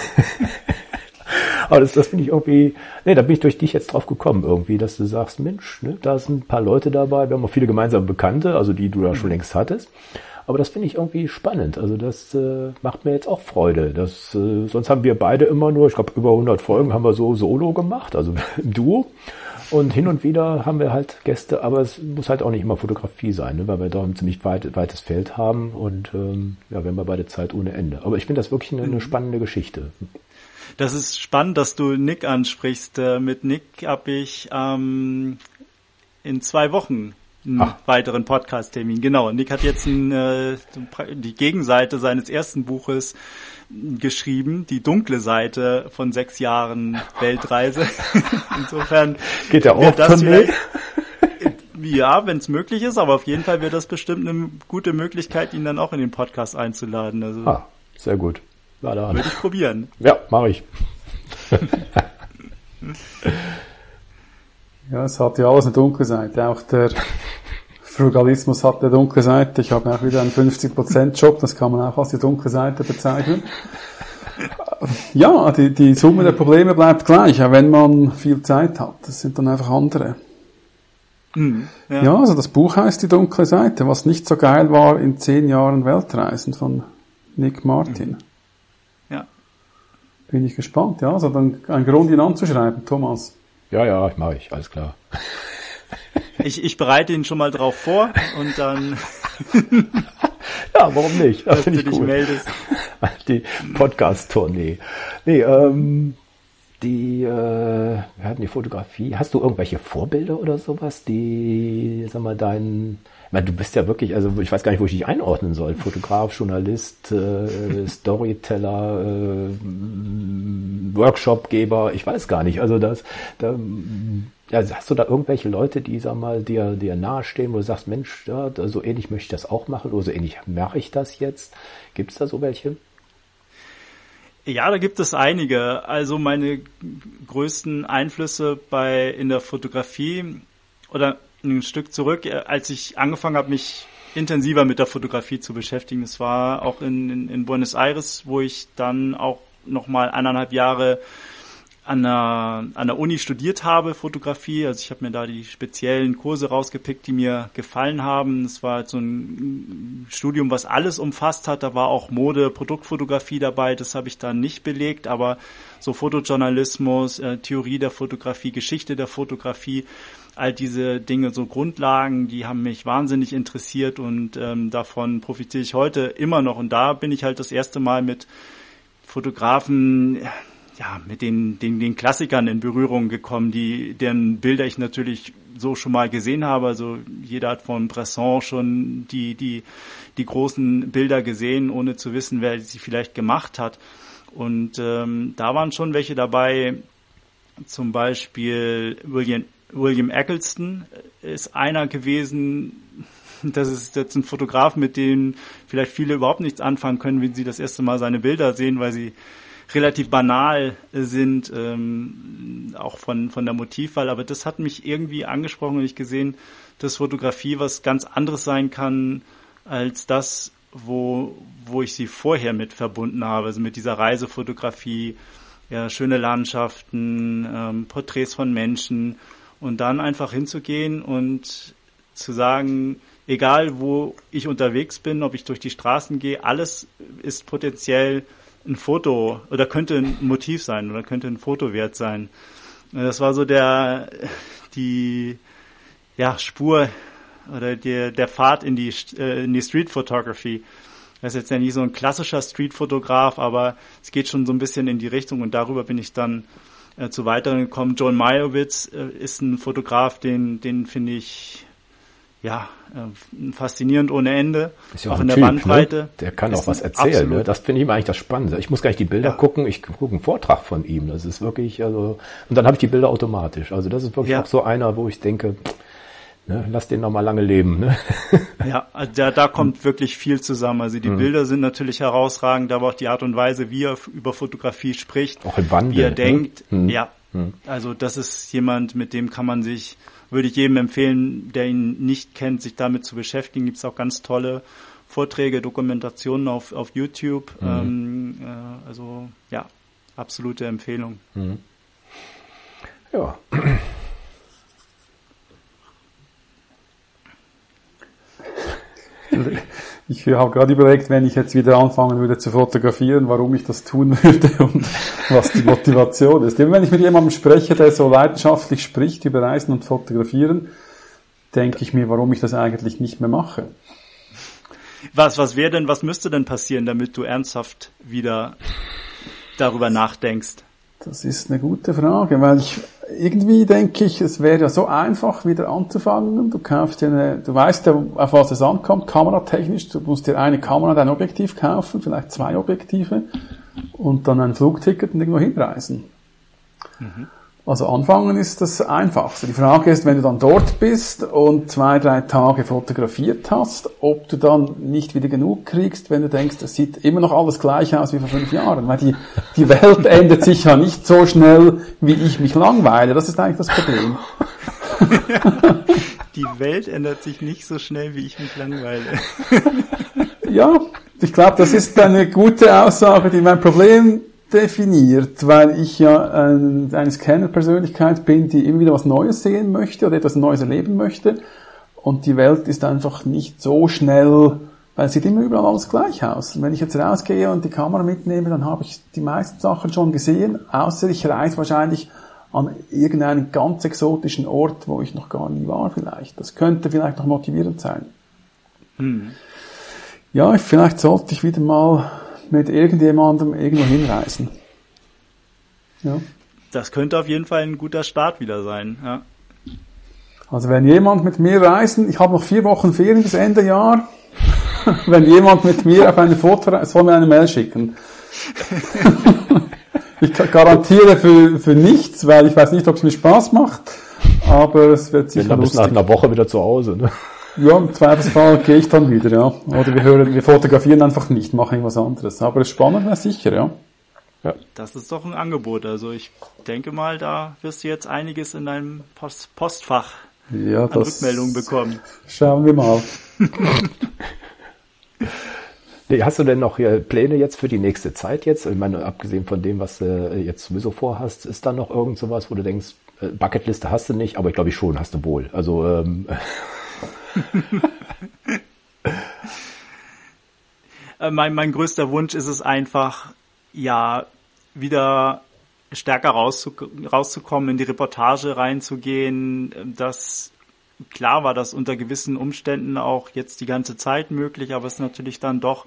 Aber das, das finde ich irgendwie, ne, da bin ich durch dich jetzt drauf gekommen irgendwie, dass du sagst, Mensch, ne, da sind ein paar Leute dabei, wir haben auch viele gemeinsame Bekannte, also die du da schon längst hattest. Aber das finde ich irgendwie spannend. Also das äh, macht mir jetzt auch Freude. Das, äh, sonst haben wir beide immer nur, ich glaube über hundert Folgen haben wir so solo gemacht, also im Duo. Und hin und wieder haben wir halt Gäste, aber es muss halt auch nicht immer Fotografie sein, ne, weil wir da ein ziemlich weit, weites Feld haben und ähm, ja, wir haben ja beide Zeit ohne Ende. Aber ich finde das wirklich eine, eine spannende Geschichte. Das ist spannend, dass du Nick ansprichst. Mit Nick habe ich ähm, in zwei Wochen einen Ach. weiteren Podcast-Termin. Genau. Nick hat jetzt ein, äh, die Gegenseite seines ersten Buches geschrieben, die dunkle Seite von sechs Jahren Weltreise. Insofern geht ja auch das vielleicht, ja, wenn es möglich ist, aber auf jeden Fall wäre das bestimmt eine gute Möglichkeit, ihn dann auch in den Podcast einzuladen. Also ah, sehr gut. Würde ich probieren. Ja, mache ich. Ja, es hat ja alles eine dunkle Seite. Auch der Frugalismus hat eine dunkle Seite. Ich habe auch wieder einen fünfzig Prozent Job, das kann man auch als die dunkle Seite bezeichnen. Ja, die, die Summe der Probleme bleibt gleich, auch wenn man viel Zeit hat. Das sind dann einfach andere. Mhm, ja. ja, also das Buch heißt Die dunkle Seite, was nicht so geil war in zehn Jahren Weltreisen von Nick Martin. Ja. Bin ich gespannt, ja. Also dann ein Grund, ihn anzuschreiben, Thomas. Ja, ja, ich mache ich, alles klar. Ich, ich bereite ihn schon mal drauf vor und dann... Ja, warum nicht? Das dass du dich gut. meldest. Die Podcast-Tournee. Nee, ähm, die, äh, wir hatten die Fotografie. Hast du irgendwelche Vorbilder oder sowas, die, sag mal, dein, ich meine, du bist ja wirklich, also ich weiß gar nicht, wo ich dich einordnen soll. Fotograf, Journalist, äh, Storyteller, äh, Workshopgeber, ich weiß gar nicht. Also das, da, ja, hast du da irgendwelche Leute, die, sag mal, dir, dir nahestehen, wo du sagst, Mensch, ja, so ähnlich möchte ich das auch machen oder so ähnlich mache ich das jetzt? Gibt es da so welche? Ja, da gibt es einige. Also meine größten Einflüsse bei in der Fotografie oder ein Stück zurück, als ich angefangen habe, mich intensiver mit der Fotografie zu beschäftigen. Das war auch in, in, in Buenos Aires, wo ich dann auch nochmal eineinhalb Jahre an der, an der Uni studiert habe, Fotografie. Also ich habe mir da die speziellen Kurse rausgepickt, die mir gefallen haben. Es war halt so ein Studium, was alles umfasst hat. Da war auch Mode, Produktfotografie dabei. Das habe ich dann nicht belegt, aber so Fotojournalismus, äh, Theorie der Fotografie, Geschichte der Fotografie, all diese Dinge, so Grundlagen, die haben mich wahnsinnig interessiert und ähm, davon profitiere ich heute immer noch. Und da bin ich halt das erste Mal mit Fotografen, ja, mit den, den, den Klassikern in Berührung gekommen, die, deren Bilder ich natürlich so schon mal gesehen habe. Also jeder hat von Bresson schon die, die, die großen Bilder gesehen, ohne zu wissen, wer sie vielleicht gemacht hat. Und ähm, da waren schon welche dabei, zum Beispiel William, William Eccleston ist einer gewesen. Das ist jetzt ein Fotograf, mit dem vielleicht viele überhaupt nichts anfangen können, wenn sie das erste Mal seine Bilder sehen, weil sie relativ banal sind, ähm, auch von von der Motivwahl. Aber das hat mich irgendwie angesprochen und ich gesehen, dass Fotografie was ganz anderes sein kann als das, wo wo ich sie vorher mit verbunden habe. Also mit dieser Reisefotografie, ja, schöne Landschaften, ähm, Porträts von Menschen und dann einfach hinzugehen und zu sagen, egal wo ich unterwegs bin, ob ich durch die Straßen gehe, alles ist potenziell ein Foto oder könnte ein Motiv sein oder könnte ein Foto wert sein. Das war so der, die, ja, Spur oder der, der Pfad in die, in die Street Photography. Das ist jetzt ja nicht so ein klassischer Street-Fotograf, aber es geht schon so ein bisschen in die Richtung und darüber bin ich dann äh, zu weiteren gekommen. John Meyerowitz äh, ist ein Fotograf, den, den finde ich, ja, äh, faszinierend ohne Ende, ist ja auch, auch in der Typ, Bandbreite. Ne? Der kann auch was erzählen, ne? Das finde ich immer eigentlich das Spannende. Ich muss gar nicht die Bilder ja. gucken, ich gucke einen Vortrag von ihm. Das ist wirklich, also, und dann habe ich die Bilder automatisch. Also das ist wirklich ja. auch so einer, wo ich denke, ne, lass den noch mal lange leben. Ne? Ja, also da, da kommt wirklich viel zusammen. Also die mhm. Bilder sind natürlich herausragend, aber auch die Art und Weise, wie er über Fotografie spricht, auch im Wandel, wie er denkt. Ne? Mhm. Ja, mhm. also das ist jemand, mit dem kann man sich, würde ich jedem empfehlen, der ihn nicht kennt, sich damit zu beschäftigen. Gibt es auch ganz tolle Vorträge, Dokumentationen auf, auf YouTube. Mhm. Ähm, äh, also ja, absolute Empfehlung. Mhm. Ja. Ich habe gerade überlegt, wenn ich jetzt wieder anfangen würde zu fotografieren, warum ich das tun würde und was die Motivation ist. Immer wenn ich mit jemandem spreche, der so leidenschaftlich spricht über Reisen und Fotografieren, denke ich mir, warum ich das eigentlich nicht mehr mache. Was, was wäre denn, was müsste denn passieren, damit du ernsthaft wieder darüber nachdenkst? Das ist eine gute Frage, weil ich irgendwie denke ich, es wäre ja so einfach, wieder anzufangen. Du kaufst dir eine, du weißt ja, auf was es ankommt, kameratechnisch. Du musst dir eine Kamera und ein Objektiv kaufen, vielleicht zwei Objektive und dann ein Flugticket und irgendwo hinreisen. Mhm. Also anfangen ist das Einfachste. Die Frage ist, wenn du dann dort bist und zwei, drei Tage fotografiert hast, ob du dann nicht wieder genug kriegst, wenn du denkst, es sieht immer noch alles gleich aus wie vor fünf Jahren. Weil die, die Welt ändert sich ja nicht so schnell, wie ich mich langweile. Das ist eigentlich das Problem. Die Welt ändert sich nicht so schnell, wie ich mich langweile. Ja, ich glaube, das ist eine gute Aussage, die mein Problem definiert, weil ich ja ein, eine Scanner-Persönlichkeit bin, die immer wieder was Neues sehen möchte oder etwas Neues erleben möchte. Und die Welt ist einfach nicht so schnell, weil es sieht immer überall alles gleich aus. Und wenn ich jetzt rausgehe und die Kamera mitnehme, dann habe ich die meisten Sachen schon gesehen, außer ich reise wahrscheinlich an irgendeinen ganz exotischen Ort, wo ich noch gar nie war vielleicht. Das könnte vielleicht noch motivierend sein. Hm. Ja, vielleicht sollte ich wieder mal mit irgendjemandem irgendwo hinreisen. Ja. Das könnte auf jeden Fall ein guter Start wieder sein, ja. Also wenn jemand mit mir reisen, ich habe noch vier Wochen Ferien bis Ende Jahr, wenn jemand mit mir auf eine Foto reist, soll mir eine Mail schicken. Ich garantiere für, für nichts, weil ich weiß nicht, ob es mir Spaß macht, aber es wird sicher lustig. Nach einer Woche wieder zu Hause, ne? Ja, im Zweifelsfall gehe ich dann wieder, ja. Oder wir hören, wir fotografieren einfach nicht, machen irgendwas anderes. Aber es ist spannend, wäre sicher, ja. Ja. Das ist doch ein Angebot. Also ich denke mal, da wirst du jetzt einiges in deinem Post- Postfach ja, an Rückmeldungen bekommen. Schauen wir mal. Nee, hast du denn noch hier Pläne jetzt für die nächste Zeit jetzt? Ich meine, abgesehen von dem, was du jetzt sowieso vorhast, ist da noch irgend sowas, wo du denkst, Bucketliste hast du nicht, aber ich glaube ich schon, hast du wohl. Also ähm mein, mein größter Wunsch ist es einfach, ja, wieder stärker rauszu, rauszukommen, in die Reportage reinzugehen. Das, klar war das unter gewissen Umständen auch jetzt die ganze Zeit möglich, aber es ist natürlich dann doch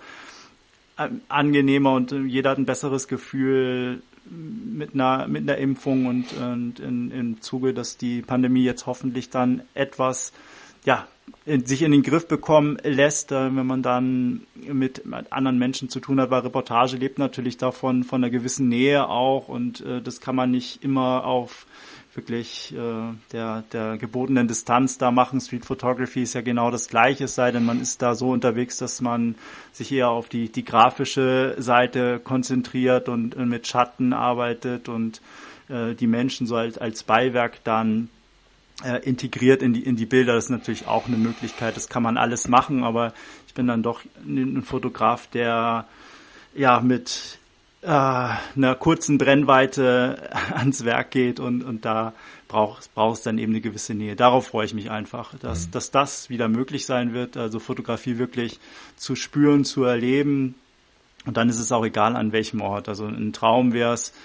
angenehmer und jeder hat ein besseres Gefühl mit einer, mit einer Impfung und, und in, im Zuge, dass die Pandemie jetzt hoffentlich dann etwas ja, in, sich in den Griff bekommen lässt, äh, wenn man dann mit, mit anderen Menschen zu tun hat, weil Reportage lebt natürlich davon, von einer gewissen Nähe auch und äh, das kann man nicht immer auf wirklich äh, der, der gebotenen Distanz da machen. Street Photography ist ja genau das Gleiche, es sei denn, man ist da so unterwegs, dass man sich eher auf die, die grafische Seite konzentriert und äh, mit Schatten arbeitet und äh, die Menschen so als, als Beiwerk dann Äh, integriert in die in die Bilder. Das ist natürlich auch eine Möglichkeit, das kann man alles machen, aber ich bin dann doch ein, ein Fotograf, der ja mit äh, einer kurzen Brennweite ans Werk geht und und da braucht braucht es dann eben eine gewisse Nähe. Darauf freue ich mich einfach, dass mhm. dass das wieder möglich sein wird, also Fotografie wirklich zu spüren, zu erleben und dann ist es auch egal an welchem Ort. Also ein Traum wäre es,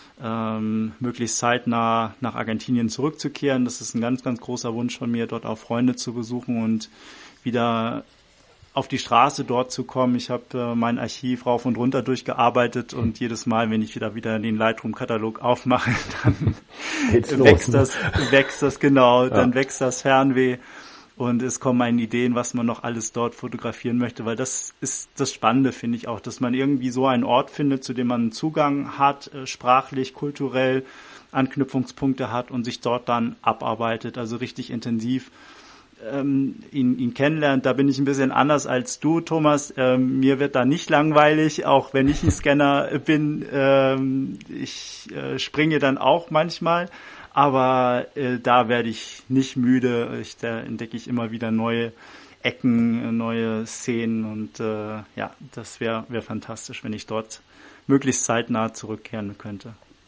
Ähm, möglichst zeitnah nach Argentinien zurückzukehren. Das ist ein ganz, ganz großer Wunsch von mir, dort auch Freunde zu besuchen und wieder auf die Straße dort zu kommen. Ich habe äh, mein Archiv rauf und runter durchgearbeitet und jedes Mal, wenn ich wieder wieder den Lightroom-Katalog aufmache, dann wächst das, wächst das genau, ja. Dann wächst das Fernweh. Und es kommen einen Ideen, was man noch alles dort fotografieren möchte, weil das ist das Spannende, finde ich auch, dass man irgendwie so einen Ort findet, zu dem man Zugang hat, äh, sprachlich, kulturell, Anknüpfungspunkte hat und sich dort dann abarbeitet, also richtig intensiv ähm, ihn, ihn kennenlernt. Da bin ich ein bisschen anders als du, Thomas. Ähm, mir wird da nicht langweilig, auch wenn ich ein Scanner bin. Ähm, ich äh, springe dann auch manchmal. Aber äh, da werde ich nicht müde. Ich, da entdecke ich immer wieder neue Ecken, neue Szenen und äh, ja, das wäre wär fantastisch, wenn ich dort möglichst zeitnah zurückkehren könnte.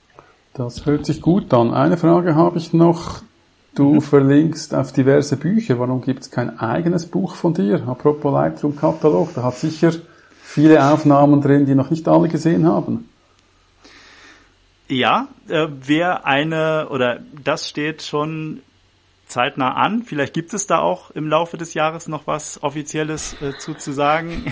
Das hört sich gut an. Eine Frage habe ich noch. Du mhm. verlinkst auf diverse Bücher. Warum gibt es kein eigenes Buch von dir? Apropos Lightroom-Katalog, da hat sicher viele Aufnahmen drin, die noch nicht alle gesehen haben. Ja, äh, wer eine, oder das steht schon zeitnah an. Vielleicht gibt es da auch im Laufe des Jahres noch was Offizielles äh, zu, zu sagen.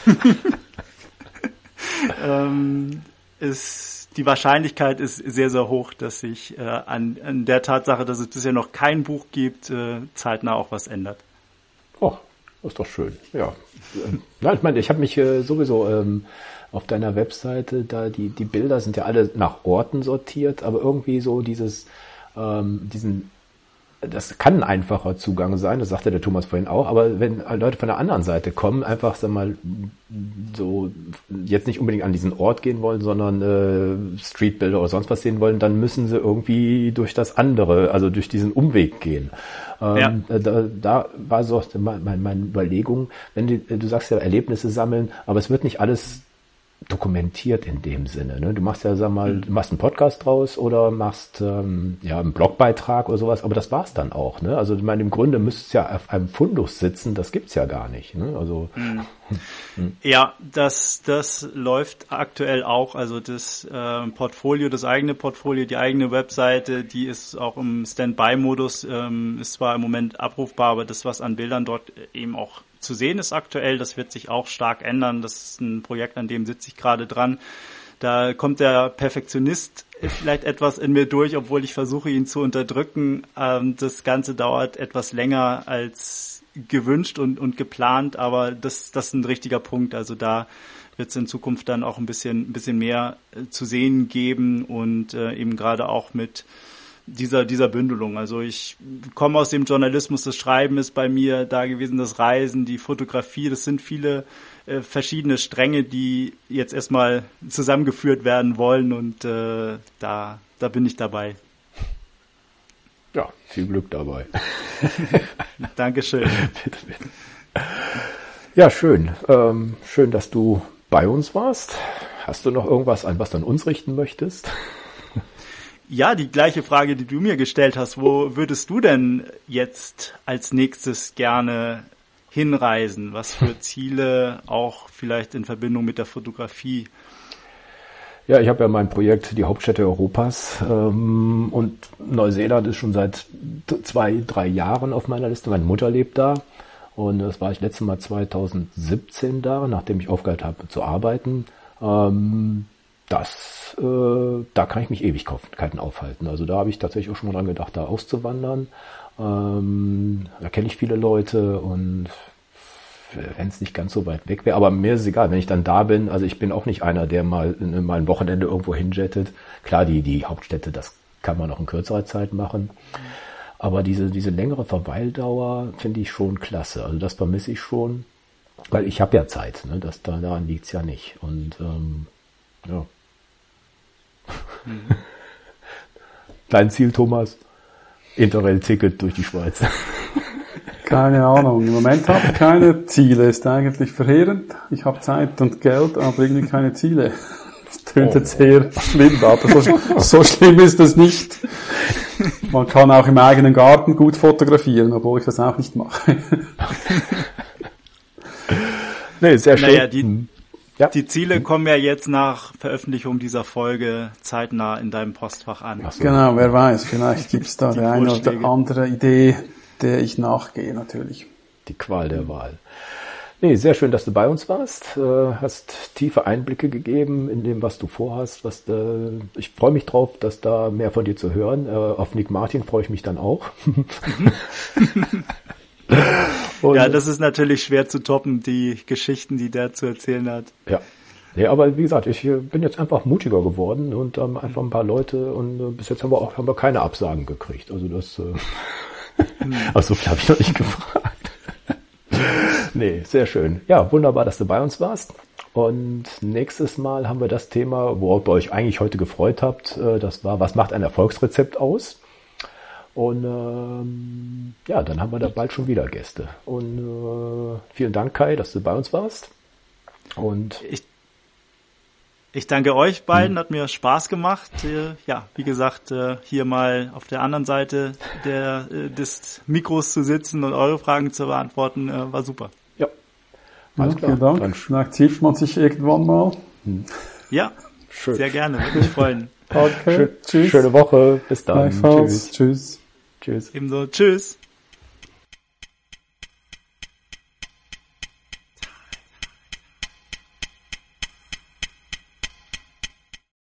ähm, ist, die Wahrscheinlichkeit ist sehr, sehr hoch, dass sich äh, an, an der Tatsache, dass es bisher noch kein Buch gibt, äh, zeitnah auch was ändert. Oh, das ist doch schön. Ja, ja ich meine, ich habe mich äh, sowieso... Ähm, auf deiner Webseite, da die die Bilder sind ja alle nach Orten sortiert, aber irgendwie so dieses, ähm, diesen, das kann ein einfacher Zugang sein, das sagte der Thomas vorhin auch, aber wenn Leute von der anderen Seite kommen, einfach, sag mal, so jetzt nicht unbedingt an diesen Ort gehen wollen, sondern äh, Streetbilder oder sonst was sehen wollen, dann müssen sie irgendwie durch das andere, also durch diesen Umweg gehen. Ähm, ja. da, da war so meine, meine Überlegung, wenn du, du sagst ja Erlebnisse sammeln, aber es wird nicht alles dokumentiert in dem Sinne. Ne? Du machst ja, sag mal, du machst einen Podcast draus oder machst ähm, ja einen Blogbeitrag oder sowas, aber das war's dann auch. Ne? Also ich meine, im Grunde müsste es ja auf einem Fundus sitzen, das gibt's ja gar nicht. Ne? Also mhm. Ja, das das läuft aktuell auch. Also das äh, Portfolio, das eigene Portfolio, die eigene Webseite, die ist auch im Standby-Modus, ähm, ist zwar im Moment abrufbar, aber das, was an Bildern dort eben auch zu sehen ist aktuell, das wird sich auch stark ändern. Das ist ein Projekt, an dem sitze ich gerade dran. Da kommt der Perfektionist vielleicht etwas in mir durch, obwohl ich versuche, ihn zu unterdrücken. Ähm, das Ganze dauert etwas länger als gewünscht und, und geplant, aber das, das ist ein richtiger Punkt. Also da wird es in Zukunft dann auch ein bisschen, ein bisschen mehr äh, zu sehen geben und äh, eben gerade auch mit dieser dieser Bündelung. Also ich komme aus dem Journalismus, das Schreiben ist bei mir da gewesen, das Reisen, die Fotografie, das sind viele äh, verschiedene Stränge, die jetzt erstmal zusammengeführt werden wollen und äh, da da bin ich dabei. Ja, viel Glück dabei. Dankeschön. Bitte, bitte. Ja, schön. Ähm, schön, dass du bei uns warst. Hast du noch irgendwas, an was du an uns richten möchtest? Ja, die gleiche Frage, die du mir gestellt hast. Wo würdest du denn jetzt als nächstes gerne hinreisen? Was für Ziele auch vielleicht in Verbindung mit der Fotografie? Ja, ich habe ja mein Projekt Die Hauptstädte Europas ähm, und Neuseeland ist schon seit zwei, drei Jahren auf meiner Liste. Meine Mutter lebt da und das war ich letztes Mal zweitausendsiebzehn da, nachdem ich aufgehört habe zu arbeiten. Ähm, das, äh, da kann ich mich Ewigkeiten aufhalten. Also da habe ich tatsächlich auch schon mal dran gedacht, da auszuwandern. Ähm, da kenne ich viele Leute und wenn es nicht ganz so weit weg wäre, aber mir ist es egal, wenn ich dann da bin, also ich bin auch nicht einer, der mal, mal ein Wochenende irgendwo hinjettet. Klar, die, die Hauptstädte, das kann man auch in kürzerer Zeit machen, aber diese, diese längere Verweildauer finde ich schon klasse, also das vermisse ich schon, weil ich habe ja Zeit, ne? Das, da, daran liegt es ja nicht und ähm, ja. Mhm. Dein Ziel, Thomas? Interrail-Ticket durch die Schweiz. Keine Ahnung. Im Moment habe ich keine Ziele. Ist eigentlich verheerend. Ich habe Zeit und Geld, aber irgendwie keine Ziele. Das tönt oh. jetzt sehr schlimm, aber so, so schlimm ist es nicht. Man kann auch im eigenen Garten gut fotografieren, obwohl ich das auch nicht mache. Nee, sehr schön. Naja, die, ja. die Ziele kommen ja jetzt nach Veröffentlichung dieser Folge zeitnah in deinem Postfach an. So. Genau, wer weiß. Vielleicht gibt es da die eine oder andere Idee, der ich nachgehe, natürlich. Die Qual der Wahl. Nee, sehr schön, dass du bei uns warst. Äh, hast tiefe Einblicke gegeben in dem, was du vorhast. Was, äh, ich freue mich drauf, dass da mehr von dir zu hören. Äh, auf Nick Martin freue ich mich dann auch. Und, ja, das ist natürlich schwer zu toppen, die Geschichten, die der zu erzählen hat. Ja. Nee, aber wie gesagt, ich bin jetzt einfach mutiger geworden und ähm, einfach ein paar Leute und äh, bis jetzt haben wir auch haben wir keine Absagen gekriegt. Also das äh, Ach so viel habe ich noch nicht gefragt. Nee, sehr schön. Ja, wunderbar, dass du bei uns warst. Und nächstes Mal haben wir das Thema, worauf ihr euch eigentlich heute gefreut habt. Das war, was macht ein Erfolgsrezept aus? Und ähm, ja, dann haben wir da bald schon wieder Gäste. Und äh, vielen Dank, Kai, dass du bei uns warst. Und ich Ich danke euch beiden, hat mir Spaß gemacht. Ja, wie gesagt, hier mal auf der anderen Seite der, des Mikros zu sitzen und eure Fragen zu beantworten, war super. Ja, alles ja, klar. Vielen Dank. Dann vielleicht sieht man sich irgendwann mal. Ja, schön. Sehr gerne, würde mich freuen. Okay, Schön, tschüss. Schöne Woche, bis dann. Tschüss. Tschüss. Ebenso, tschüss.